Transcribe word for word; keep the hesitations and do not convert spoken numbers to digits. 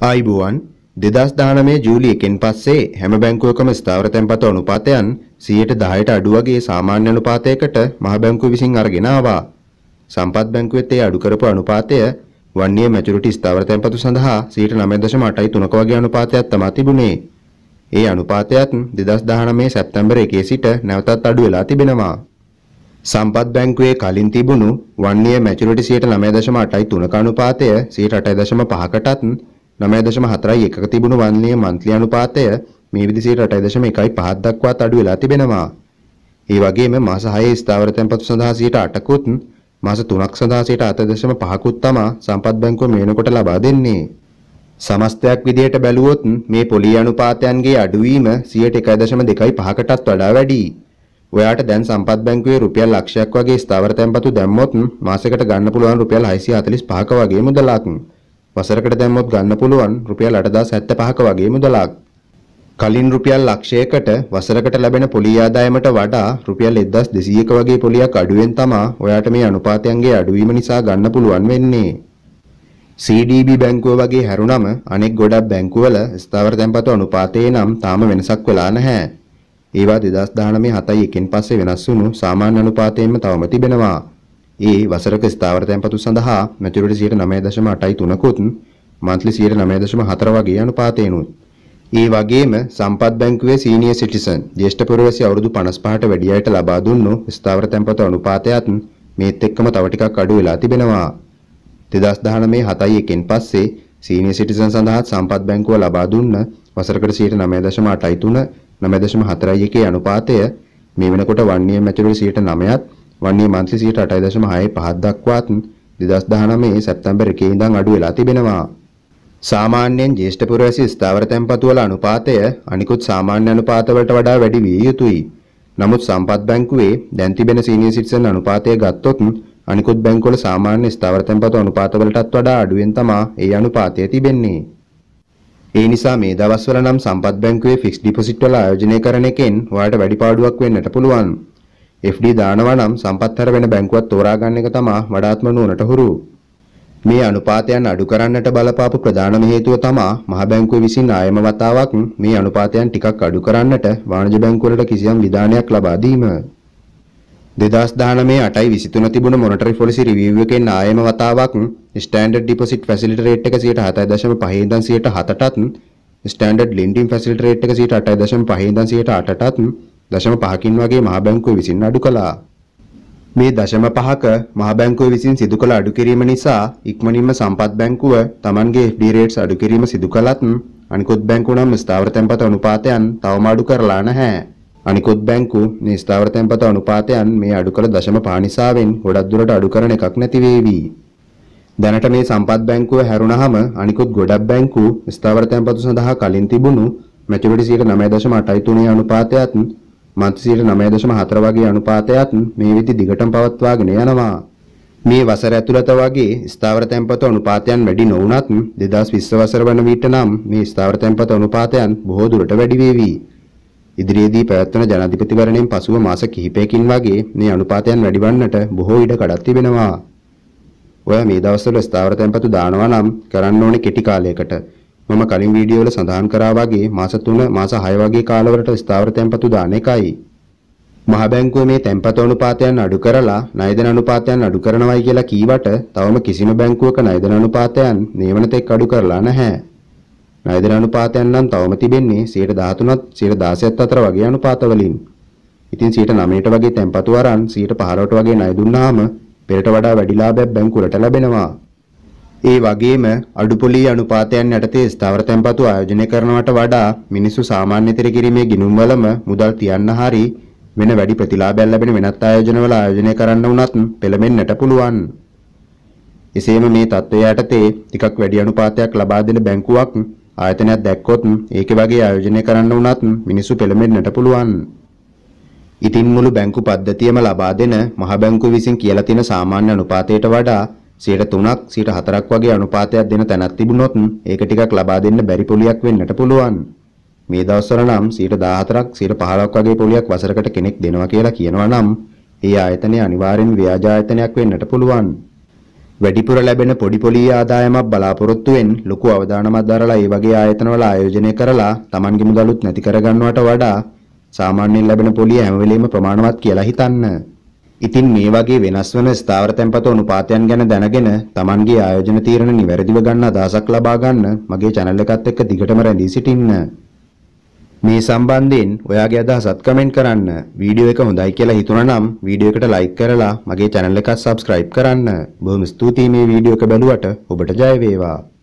ආයිබෝවන් දෙදහස් දහනවය ජූලි එකෙන් පස්සේ හැම බැංකුවකම ස්ථාවර තැන්පතු අනුපාතයන් සියයට දහයට අඩු වගේ සාමාන්‍ය අනුපාතයකට මහ බැංකුව විසින් අරගෙන ආවා. සම්පත් බැංකුවෙත් ඒ අඩු කරපු අනුපාතය one year maturity ස්ථාවර තැන්පතු සඳහා සියයට නවය දශම අටයි තුනක වගේ අනුපාතයක් තමයි තිබුණේ. ඒ අනුපාතයත් දෙදහස් දහනවය සැප්තැම්බර් එකේ සිට නැවතත් අඩු වෙලා තිබෙනවා. සම්පත් බැංකුවේ කලින් තිබුණු one year maturity සියයට නවය දශම අටයි තුනක අනුපාතය සියයට අටයි දශම පහකටත් නවය දශම හතරයි එකක තිබුණු one year monthly අනුපාතය මේ විදිහට සියයට අටයි දශම එකයි පහක් දක්වාත් අඩු වෙලා තිබෙනවා. ඒ වගේම මාස හයේ ස්ථාවර තැන්පතු සඳහා සියයට අටකුත් මාස තුනක් සඳහා සියයට හත දශම පහකුත් තමයි සම්පත් බැංකුව මේ වෙනකොට ලබා දෙන්නේ. සමස්තයක් විදිහට බැලුවොත් මේ පොලී අනුපාතයන්ගේ අඩුවීම සියයට එකයි දශම දෙකයි පහකටත් වඩා වැඩි. ඔයාට දැන් සම්පත් බැංකුවේ රුපියල් ලක්ෂයක් වගේ ස්ථාවර තැන්පතු දැම්මොත් මාසයකට ගන්න පුළුවන් රුපියල් හයසිය හතළිස් පහක වගේ මුදලක්. වසරකට දැම්මොත් ගන්න පුළුවන් රුපියල් අටදාස් හැත්තෑ පහක වගේ මුදලක්. කලින් රුපියල් ලක්ෂයකට වසරකට ලැබෙන පොලී ආදායමට වඩා රුපියල් එක්දාස් දෙසීයක වගේ පොලියක් අඩුවෙන් තමයි ඔයාට මේ අනුපාතයන්ගේ අඩුවීම නිසා ගන්න පුළුවන් වෙන්නේ. සී ඩී බී බැංකුව වගේ හැරුණම අනෙක් ගොඩක් බැංකුවල ස්ථාවර තැන්පතු අනුපාතයේ නම් තාම වෙනසක් වෙලා නැහැ. ඒවා දෙදහස් දහනවය හතයි එකෙන් පස්සේ වෙනස් වුණු සාමාන්‍ය අනුපාතයෙන්ම තවම තිබෙනවා. ඒ වසරක ස්ථාවර තැන්පතු සඳහා මැචුරිටි සියයට නවය දශම අටයි තුනකුත් monthly සියයට නවය දශම හතර වගේ අනුපාතයනුත්. ඒ වගේම සම්පත් බැංකුවේ සීනියර් සිටිසන් ජ්‍යෙෂ්ඨ පුරවැසි අවුරුදු පනස් පහට වැඩි අයට ලබා දුන්නු ස්ථාවර තැන්පතු අනුපාතයත් මේත් එක්කම තව ටිකක් අඩු වෙලා තිබෙනවා. දෙදහස් දහනවය හතයි එකෙන් පස්සේ සීනියර් සිටිසන් සඳහා සම්පත් බැංකුව ලබා දුන්න වසරකට සියයට නවය දශම අටයි තුන නවය දශම හතරයි එකේ අනුපාතය මේ වෙනකොට one year maturity සියයට නවයත් one year monthly සියයට අටයි දශම හයයි පහක් දක්වාත් දෙදහස් දහනවය සැප්තැම්බර් එකේ ඉඳන් අඩු වෙලා තිබෙනවා. සාමාන්‍යයෙන් ජ්‍යෙෂ්ඨ පුරවැසි ස්ථාවර තැන්පතු වල අනුපාතය අනිකුත් සාමාන්‍ය අනුපාත වලට වඩා වැඩි විය යුතුයි. නමුත් සම්පත් බැංකුවේ දැන් තිබෙන සීනියර් සිටිසන් අනුපාතය ගත්තොත් අනිකුත් බැංකුවල සාමාන්‍ය ස්ථාවර තැන්පතු අනුපාත වලටත් වඩා අඩුවෙන් තමයි ඒ අනුපාතය තිබෙන්නේ. ඒ නිසා මේ දවස්වල නම් සම්පත් බැංකුවේ ෆික්ස් ඩිපොසිට් වල ආයෝජනය කරන එකෙන් ඔයාලට වැඩි පාඩුවක් වෙන්නට පුළුවන්. එෆ් ඩී දානවා නම් සම්පත් හැර වෙන බැංකුවක් තෝරා ගන්න එක තමයි වඩාත්ම නුවණට හුරු. මේ අනුපාතයන් අඩු කරන්නට බලපාපු ප්‍රධානම හේතුව තමයි මහ බැංකුව විසින් ආයම වතාවක් මේ අනුපාතයන් ටිකක් අඩු කරන්නට වාණිජ බැංකුවලට කිසියම් විධානයක් ලබා දීම. දෙදහස් දහනවය අටයි විසිතුන තිබුණ මොනිටරි පොලිසි රිවිව් එකෙන් ආයම වතාවක් ස්ටෑන්ඩඩ් ඩිපොසිට් ෆැසිලිටි රේට් එක සියයට හතයි දශම පහේ ඉඳන් සියයට හතටත් ස්ටෑන්ඩඩ් ලෙන්ඩින් ෆැසිලිටි රේට් එක සියයට අටයි දශම පහේ ඉඳන් සියයට අටටත් දශම පහකින් වගේ මහ බැංකුව විසින් අඩු කළා. මේ දශම පහක මහ බැංකුව විසින් සිදු කළ අඩු කිරීම නිසා ඉක්මනින්ම සම්පත් බැංකුව Tamanගේ එෆ් ඩී රේට්ස් අඩු කිරීම සිදු කළත් අනිකුත් බැංකු නම් ස්ථාවර තැන්පතු අනුපාතයන් තවම අඩු කරලා නැහැ. අනිකුත් බැංකු මේ ස්ථාවර තැන්පතු අනුපාතයන් මේ අඩු කළ දශම පහ නිසාවෙන් ගොඩක් දුරට අඩු කරන එකක් නැති වේවි. දැනට මේ සම්පත් බැංකුව හැරුණාම අනිකුත් ගොඩක් බැංකු ස්ථාවර තැන්පතු සඳහා කලින් තිබුණු මැචුරිටි සියයට නවය දශම අටයි තුනේ අනුපාතයත් monthly සියයට නවය දශම හතර වගේ අනුපාතයත් මේ විදි දිගටම පවත්වාගෙන යනවා. මේ වසර ඇතුළත වගේ ස්ථාවර තැන්පතු අනුපාතයන් වැඩි නොවුනත් දෙදහස් විස්ස වසර වන විට නම් මේ ස්ථාවර තැන්පතු අනුපාතයන් බොහෝ දුරට වැඩි වේවි. ඉදිරියේදී පැවැත්වෙන ජනාධිපතිවරණයෙන් පසුව මාස කිහිපයකින් වගේ මේ අනුපාතයන් වැඩි වන්නට බොහෝ ඉඩ කඩක් තිබෙනවා. ඔය මේ දවස්වල ස්ථාවර තැන්පතු දානවා නම් කරන්න ඕනේ කෙටි කාලයකට. මම කලින් වීඩියෝ වල සඳහන් කරා වගේ මාස තුන මාස හය වගේ කාලවලට ස්ථාවර තැන්පතු දාන එකයි. මහ බැංකුව මේ තැන්පතු අනුපාතයන් අඩු කරලා ණය දෙන අනුපාතයන් අඩු කරනවායි කියලා කීවට තවම කිසිම බැංකුවක ණය දෙන අනුපාතයන් මේ වනතෙක් අඩු කරලා නැහැ. ණය දෙන අනුපාතයන් නම් තවම තිබෙන්නේ සියයට දහතුනත් සියයට දාසයත් අතර වගේ අනුපාත වලින්. ඉතින් සියයට නවයට වගේ තැන්පතු අරන් සියයට පහළොවට වගේ ණය දුන්නාම පෙරට වඩා වැඩි ලාභයක් බැංකුවලට ලැබෙනවා. ඒ වගේම අඩුපොලී අනුපාතයන් යටතේ ස්ථාවර තැන්පතු ආයෝජනය කරනවට වඩා මිනිස්සු සාමාන්‍යතර කිරීමේ ගිණුම් වලම මුදල් තියන්න හරි වෙන වැඩි ප්‍රතිලාභයක් ලැබෙන වෙනත් ආයෝජනවල ආයෝජනය කරන්න වුණත් පෙළඹෙන්නට පුළුවන්. එසේම මේ තත්ත්වය යටතේ ටිකක් වැඩි අනුපාතයක් ලබා දෙන බැංකුවක් ආයතනයක් දැක්කොත් ඒකේ වගේ ආයෝජනය කරන්න වුණත් මිනිස්සු පෙළඹෙන්නට පුළුවන්. ඉතින් මුළු බැංකු පද්ධතියම ලබා දෙන මහ බැංකුව විසින් කියලා තියෙන සාමාන්‍ය අනුපාතයට වඩා සියයට තුනක් සියයට හතරක් වගේ අනුපාතයක් දෙන තැනක් තිබුණොත් ඒක ටිකක් ලබා දෙන්න බැරි පොලියක් වෙන්නට පුළුවන්. මේ දවස්වල නම් සියයට දහහතරක් සියයට පහළොවක් වගේ පොලියක් වසරකට කෙනෙක් දෙනවා කියලා කියනවා නම් ඒ ආයතනය අනිවාර්යෙන් ව්‍යාජ ආයතනයක් වෙන්නට පුළුවන්. වැඩිපුර ලැබෙන පොඩි පොලී ආදායමක් බලාපොරොත්තුවෙන් ලොකු අවදානමක් දරලා ඒ වගේ ආයතනවල ආයෝජනය කරලා Tamanගේ මුදලුත් නැති කරගන්නවට වඩා සාමාන්‍යයෙන් ලැබෙන පොලිය හැම වෙලෙම ප්‍රමාණවත් කියලා හිතන්න. ඉතින් මේ වගේ වෙනස් වන ස්ථාවර තැන්පතු අනුපාතයන් ගැන දැනගෙන Tamanගේ ආයෝජන තීරණ නිවැරදිව ගන්න අදහසක් ලබා ගන්න මගේ channel එකත් එක්ක දිගටම රැඳී සිටින්න. මේ සම්බන්ධයෙන් ඔයාගේ අදහසත් කමෙන්ට් කරන්න. වීඩියෝ එක හොඳයි කියලා හිතුණා නම් වීඩියෝ එකට ලයික් කරලා මගේ channel එකත් subscribe කරන්න. බොහොම ස්තුතියි මේ වීඩියෝ එක බැලුවට. ඔබට ජය වේවා.